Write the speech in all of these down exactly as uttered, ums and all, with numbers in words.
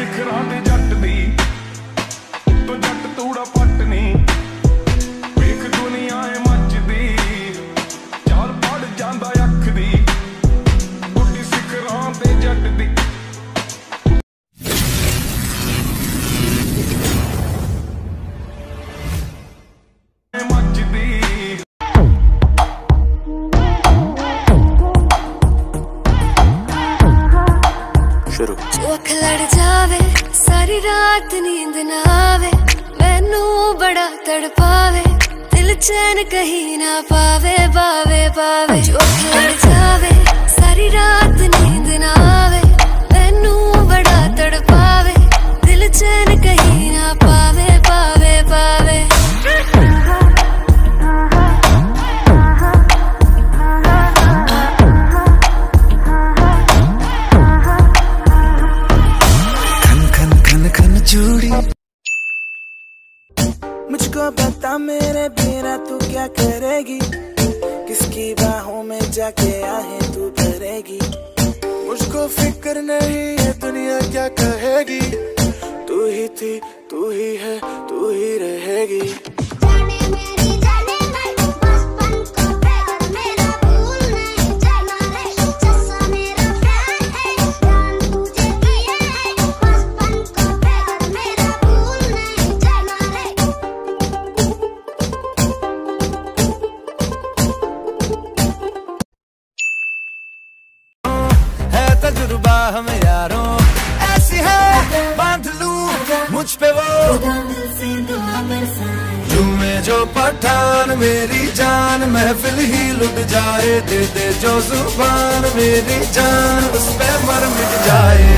ਸਿਖਰਾਂ ਤੇ ਜੱਟ ਦੀ ਉੱਤੋਂ ਜੱਟ ਤੂੜਾ ਪੱਟ ਨੀ ਵੇਖ ਦੁਨੀਆ ਏ ਮੱਚਦੀ ਚਾਲ ਪੜ ਜਾਂਦਾ ਅੱਖ ਦੀ ਉੱਡੀ ਸਿਖਰਾਂ ਤੇ ਜੱਟ ਦੀ जो अख लड़ जावे सारी रात नींद ना आवे मैनू बड़ा तड़पावे दिल चैन कहीं ना पावे पावे पावे जो अख लड़ जावे सारी रात नींद ना आवे मैनू बड़ा तड़पावे दिल चैन कहीं ना पावे पावे पावे मुझको बता मेरे बिना तू क्या करेगी, किसकी बाहों में जाके आहे तू भरेगी। मुझको फिक्र नहीं है दुनिया क्या कहेगी, तू ही थी तू ही है तू ही रहेगी। तजुर्बा हम यारों ऐसी है बांध लूं मुझ पे वो झूमे जो पठान मेरी जान महफिल ही लुट जाए दे दे जो जुबान मेरी जान उस पे मर मिट जाए।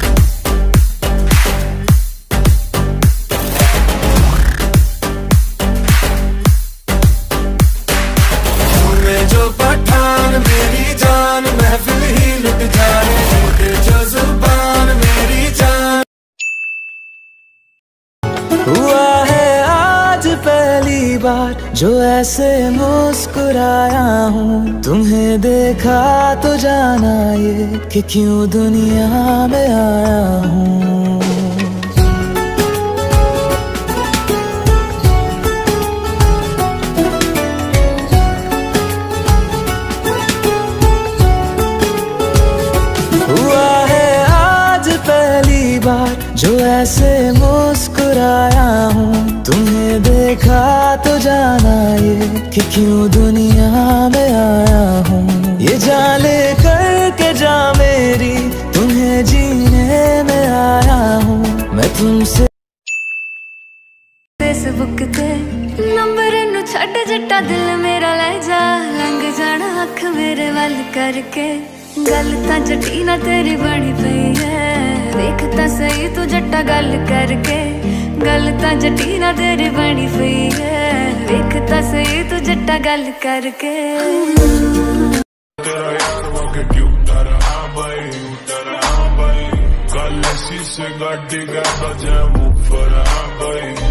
झूमे जो पठान मेरी जान महफिल ही लुट जाए जो जुबान मेरी जान। हुआ है आज पहली बार जो ऐसे मुस्कुराया हूँ, तुम्हें देखा तो जाना ये कि क्यों दुनिया में आया हूँ। जो ऐसे मुस्कुराया हूँ, तुम्हें देखा तो जाना ये कि क्यों दुनिया में आया हूँ। ये जान ले करके जा मेरी तुम्हें जीने में आया हूँ मैं तुमसे। फेसबुक ते नंबर नू छड्ड जट्टा दिल मेरा ले जा लंघ जाना अख मेरे वल करके गल तां जट्टी ना तेरी बनी पई है देख तां सही तू जट्टा गल करके गल तां जट्टी ना तेरी बनी पई है देख तां सही तू जट्टा गल करके। तेरा यार वाके क्यों तरह भाई तरह भाई कल शीशे गाड़ी का बजा मुफरा भाई